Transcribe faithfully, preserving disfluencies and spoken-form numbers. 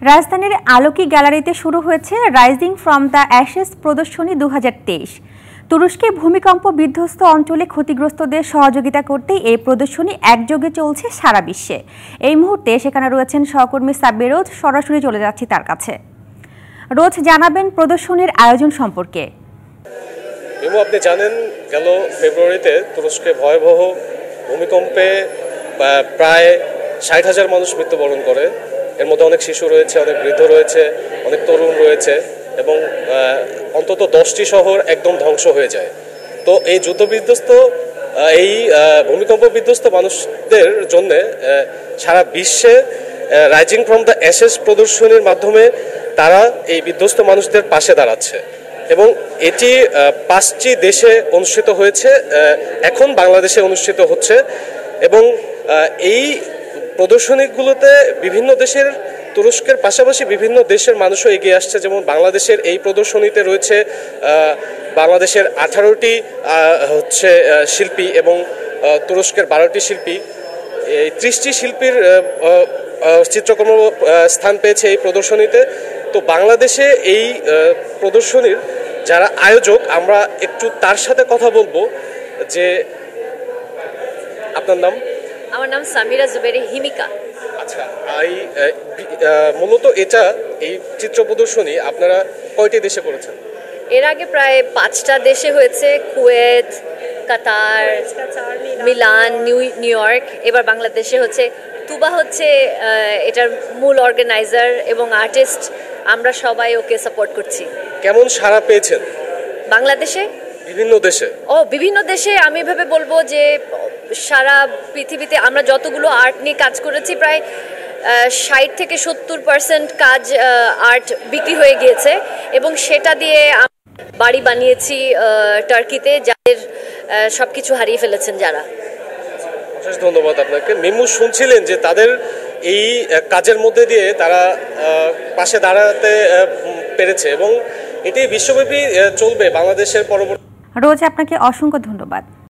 রাজধানীর আলোকি গ্যালারিতে শুরু হয়েছে রাইজিং ফ্রম দ্য অ্যাশেস প্রদর্শনী দু হাজার তেইশ। তুরস্কে ভূমিকম্প বিধ্বস্ত অঞ্চলে ক্ষতিগ্রস্তদের সহযোগিতা করতে এই প্রদর্শনী একযোগে চলছে সারা বিশ্বে। এই মুহূর্তে সেখানে রয়েছেন সহকর্মী সাব্বির রোজ। সরাসরি চলে যাচ্ছি তার কাছে। রোজ, জানাবেন প্রদর্শনীর আয়োজন সম্পর্কে। আপনি জানেন, গেল ফেব্রুয়ারিতে তুরস্কে ভয়াবহ ভূমিকম্পে প্রায় ষাট হাজার মানুষ মৃত্যুবরণ করে। এর মধ্যে অনেক শিশু রয়েছে, অনেক বৃদ্ধ রয়েছে, অনেক তরুণ রয়েছে এবং অন্তত দশটি শহর একদম ধ্বংস হয়ে যায়। তো এই যুদ্ধ বিধ্বস্ত এই ভূমিকম্প বিধ্বস্ত মানুষদের জন্য সারা বিশ্বে রাইজিং ফ্রম দ্য অ্যাশেস প্রদর্শনীর মাধ্যমে তারা এই বিধ্বস্ত মানুষদের পাশে দাঁড়াচ্ছে এবং এটি পাঁচটি দেশে অনুষ্ঠিত হয়েছে, এখন বাংলাদেশে অনুষ্ঠিত হচ্ছে এবং এই প্রদর্শনীগুলোতে বিভিন্ন দেশের, তুরস্কের পাশাপাশি বিভিন্ন দেশের মানুষও এগিয়ে আসছে। যেমন বাংলাদেশের এই প্রদর্শনীতে রয়েছে বাংলাদেশের আঠারোটি হচ্ছে শিল্পী এবং তুরস্কের বারোটি শিল্পী। এই ত্রিশটি শিল্পীর চিত্রকর্ম স্থান পেয়েছে এই প্রদর্শনীতে। তো বাংলাদেশে এই প্রদর্শনীর যারা আয়োজক, আমরা একটু তার সাথে কথা বলবো। যে আপনার নাম? আমার নাম সামিরা জুবেরি হিমিকা। আচ্ছা, এই মূলত এটা এই চিত্র প্রদর্শনী আপনারা কয়টি দেশে করেছেন? এর আগে প্রায় পাঁচটা দেশে হয়েছে, Kuwait, Qatar, Milan, New New York. এবার বাংলাদেশে হচ্ছে। তুবা হচ্ছে এটার মূল অর্গানাইজার এবং আর্টিস্ট। আমরা সবাই ওকে সাপোর্ট করছি। কেমন সাড়া পেয়েছেন বাংলাদেশে? বিভিন্ন দেশে ও বিভিন্ন দেশে আমি এভাবে বলবো যে সারা পৃথিবীতে আমরা যতগুলো আর্ট নিয়ে কাজ করেছি, প্রায় ষাট থেকে সত্তর পার্সেন্ট কাজ আর্ট বিক্রি হয়ে গিয়েছে এবং সেটা দিয়ে বাড়ি বানিয়েছি টার্কিতে, যাদের সবকিছু হারিয়ে ফেলেছেন যারা। অশেষ ধন্যবাদ আপনাকে। মিমু, শুনছিলেন যে তাদের এই কাজের মধ্যে দিয়ে তারা পাশে দাঁড়াতে পেরেছে এবং এটি বিশ্বব্যাপী চলবে বাংলাদেশের পরবর্তী। রোজ, আপনাকে অসংখ্য ধন্যবাদ।